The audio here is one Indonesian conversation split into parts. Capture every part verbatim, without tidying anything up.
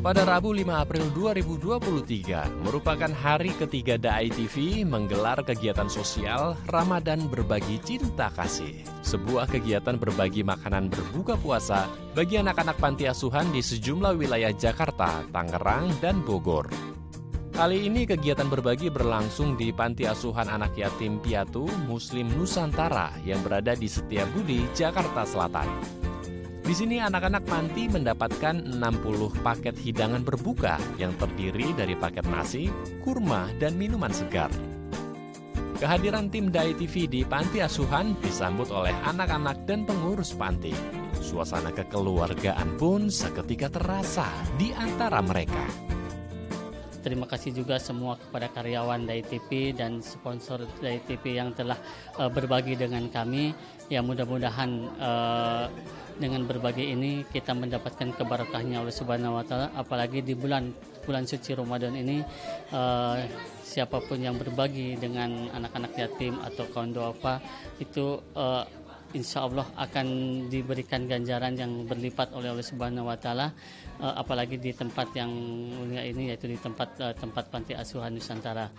Pada Rabu lima April dua ribu dua puluh tiga merupakan hari ketiga D A I T V menggelar kegiatan sosial Ramadan Berbagi Cinta Kasih. Sebuah kegiatan berbagi makanan berbuka puasa bagi anak-anak panti asuhan di sejumlah wilayah Jakarta, Tangerang, dan Bogor. Kali ini kegiatan berbagi berlangsung di Panti Asuhan Anak Yatim Piatu Muslim Nusantara yang berada di Setiabudi, Jakarta Selatan. Di sini anak-anak panti mendapatkan enam puluh paket hidangan berbuka yang terdiri dari paket nasi, kurma, dan minuman segar. Kehadiran tim D A I T V di Panti Asuhan disambut oleh anak-anak dan pengurus panti. Suasana kekeluargaan pun seketika terasa di antara mereka. Terima kasih juga semua kepada karyawan D A I T V dan sponsor D A I T V yang telah uh, berbagi dengan kami. Ya mudah-mudahan uh, dengan berbagi ini kita mendapatkan keberkahnya oleh Subhanahu wa Ta'ala. Apalagi di bulan bulan suci Ramadan ini, uh, siapapun yang berbagi dengan anak-anak yatim atau kaum duafa itu uh, insya Allah akan diberikan ganjaran yang berlipat oleh Allah Subhanahu wa Ta'ala, uh, apalagi di tempat yang mulia ini, yaitu di tempat uh, tempat Panti Asuhan Nusantara.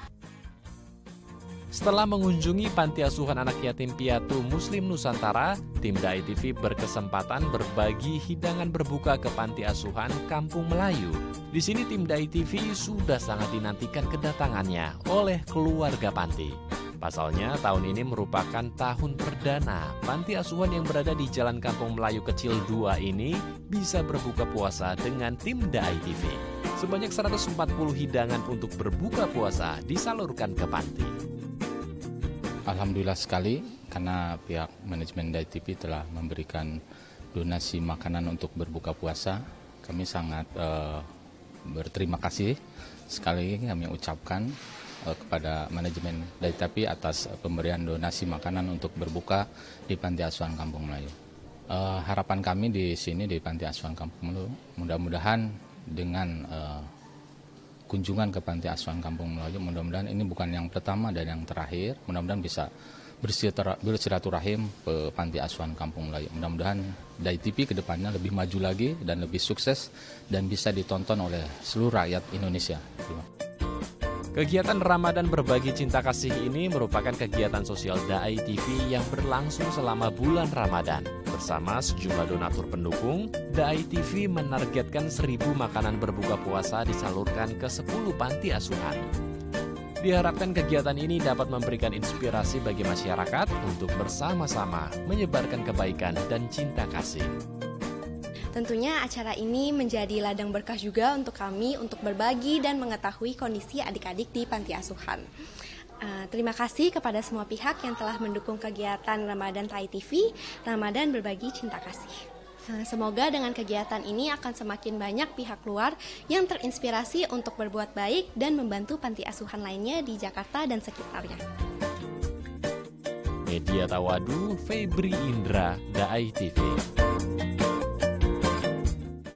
Setelah mengunjungi Panti Asuhan Anak Yatim Piatu Muslim Nusantara, tim D A I T V berkesempatan berbagi hidangan berbuka ke Panti Asuhan Kampung Melayu. Di sini tim D A I T V sudah sangat dinantikan kedatangannya oleh keluarga panti. Pasalnya, tahun ini merupakan tahun perdana Panti Asuhan yang berada di Jalan Kampung Melayu Kecil dua ini bisa berbuka puasa dengan tim D A I T V. Sebanyak seratus empat puluh hidangan untuk berbuka puasa disalurkan ke panti. Alhamdulillah sekali karena pihak manajemen D A I T V telah memberikan donasi makanan untuk berbuka puasa. Kami sangat uh, berterima kasih sekali kami ucapkan kepada manajemen D A I T V atas pemberian donasi makanan untuk berbuka di Panti Asuhan Kampung Melayu. Uh, harapan kami di sini di Panti Asuhan Kampung Melayu, mudah-mudahan dengan uh, kunjungan ke Panti Asuhan Kampung Melayu, mudah-mudahan ini bukan yang pertama dan yang terakhir. Mudah-mudahan bisa bersilaturahim ke Panti Asuhan Kampung Melayu. Mudah-mudahan D A I T V ke depannya lebih maju lagi dan lebih sukses dan bisa ditonton oleh seluruh rakyat Indonesia. Terima kasih. Kegiatan Ramadan Berbagi Cinta Kasih ini merupakan kegiatan sosial D A I T V yang berlangsung selama bulan Ramadan. Bersama sejumlah donatur pendukung, D A I T V menargetkan seribu makanan berbuka puasa disalurkan ke sepuluh panti asuhan. Diharapkan kegiatan ini dapat memberikan inspirasi bagi masyarakat untuk bersama-sama menyebarkan kebaikan dan cinta kasih. Tentunya acara ini menjadi ladang berkah juga untuk kami untuk berbagi dan mengetahui kondisi adik-adik di panti asuhan. Uh, terima kasih kepada semua pihak yang telah mendukung kegiatan Ramadan D A I T V, Ramadan Berbagi Cinta Kasih. Uh, semoga dengan kegiatan ini akan semakin banyak pihak luar yang terinspirasi untuk berbuat baik dan membantu panti asuhan lainnya di Jakarta dan sekitarnya. Media Tawadu, Febri Indra, D A I T V.